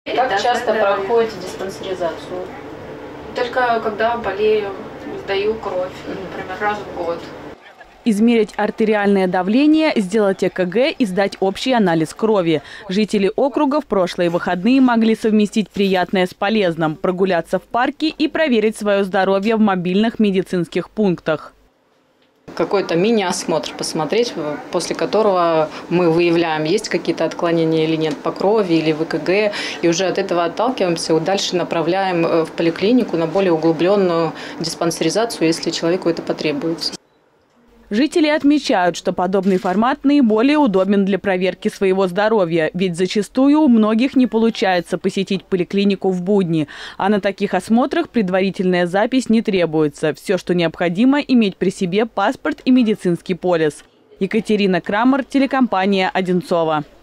Как часто проходите диспансеризацию? Только когда болею, сдаю кровь, например, раз в год. Измерить артериальное давление, сделать ЭКГ и сдать общий анализ крови. Жители округа в прошлые выходные могли совместить приятное с полезным, прогуляться в парке и проверить свое здоровье в мобильных медицинских пунктах. Какой-то мини-осмотр посмотреть, после которого мы выявляем, есть какие-то отклонения или нет по крови или в ЭКГ. И уже от этого отталкиваемся и дальше направляем в поликлинику на более углубленную диспансеризацию, если человеку это потребуется. Жители отмечают, что подобный формат наиболее удобен для проверки своего здоровья, ведь зачастую у многих не получается посетить поликлинику в будни, а на таких осмотрах предварительная запись не требуется. Все, что необходимо, иметь при себе паспорт и медицинский полис. Екатерина Крамер, телекомпания «Одинцово».